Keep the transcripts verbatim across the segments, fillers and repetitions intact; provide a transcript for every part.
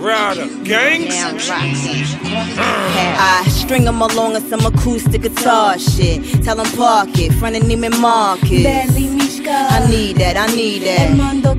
Prada, gangs. I string them along with some acoustic guitar shit. Tell them park it, front of Neiman Marcus. I need that, I need that.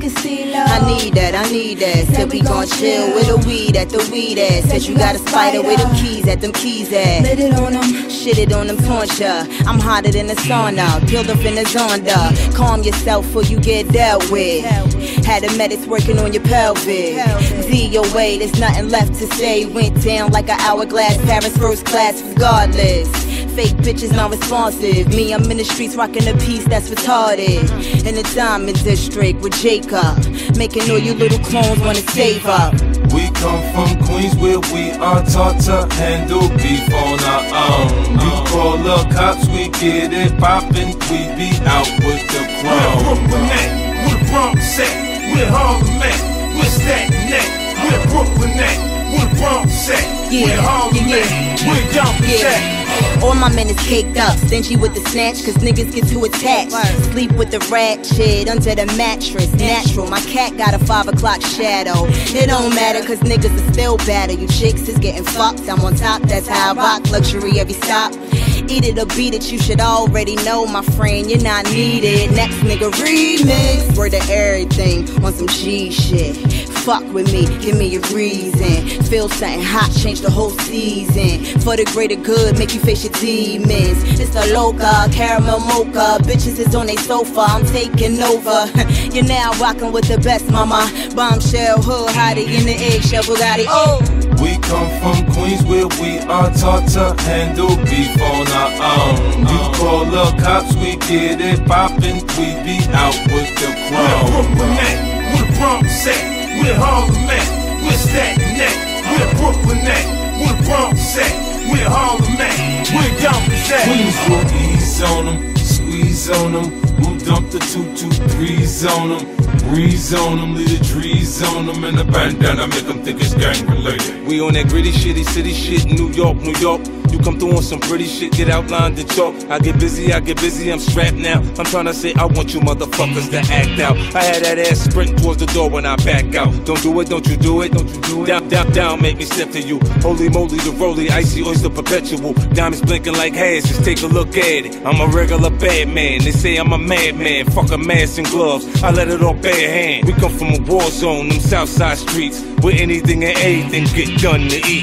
I need that, I need that. Said we gon' chill with the weed at the weed at. Said you got a spider with them keys at them keys at. Lit it on them, shit it on them poncha. I'm hotter than the sauna, peeled up in the zonda. Calm yourself before you get dealt with. Had the medics working on your pelvic. Z your way, there's nothing left to say. Went down like an hourglass, Paris first class regardless. Fake bitches not responsive. Me, I'm in the streets rocking a piece that's retarded. In the Diamond District with Jacob, making all you little clones wanna save up. We come from Queens where we are taught to handle beef on our own. You call the cops, we get it poppin', we be out with the chrome. Where Brooklyn at? Where the Bronx at? Where Harlem at? Where Staten at? Where Brooklyn at? Where the Bronx at? Yeah, where Harlem yeah, at? yeah. Where Yonkers Yeah. at? All my men is caked up, stingy with the snatch, cause niggas get too attached. Sleep with the ratchet under the mattress, natural. My cat got a five o'clock shadow. It don't matter, cause niggas are still better. You chicks is getting fucked, I'm on top, that's how I rock. Luxury every stop. Eat it or beat it, you should already know, my friend, you're not needed. Next nigga remix, word to everything on some G shit. Fuck with me, give me a reason. Feel something hot, change the whole season. For the greater good, make you face your demons. It's the loca, caramel mocha. Bitches is on they sofa, I'm taking over. You're now rocking with the best, mama. Bombshell, hood, hottie in the eggshell Bugatti. Oh! We come from Queens where we are taught to handle beef on our own. You call the cops, we get it poppin', we be out with the Where chrome. Brooklyn at? Where the Bronx at? Where Harlem at? Where Staten at? Where Brooklyn at? Where the Bronx at? Where Harlem at? Where Yonkers at? Queens will ease on them, squeeze on them. Who dumped the two two threes on them? Breeze on them, leave the trees on them, and the bandana make them think it's gang related. We on that gritty, shitty city shit, New York, New York. You come through on some pretty shit, get outlined and chalk. I get busy, I get busy, I'm strapped now. I'm trying to say I want you motherfuckers to act out. I had that ass sprinting towards the door when I back out. Don't do it, don't you do it, don't you do it. Down, down, down, make me step to you. Holy moly, the roly, icy oyster perpetual. Diamonds blinking like hash, just take a look at it. I'm a regular bad man, they say I'm a madman. Fuck a mask and gloves, I let it off bare hand. We come from a war zone, them south side streets, where anything and everything get done to eat.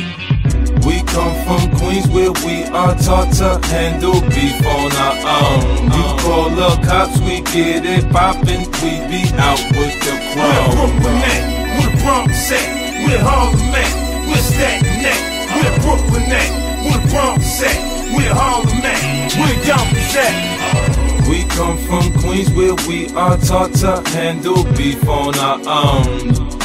We come from Queens where we are taught to handle beef on our own. You call the cops, we get it poppin', we be out with the Where chrome. Brooklyn at? Where the Bronx at? Where Harlem at? Where Staten at? Where Brooklyn at? Where the Bronx at? Where Harlem at? Where Yonkers at? We come from Queens where we are taught to handle beef on our own.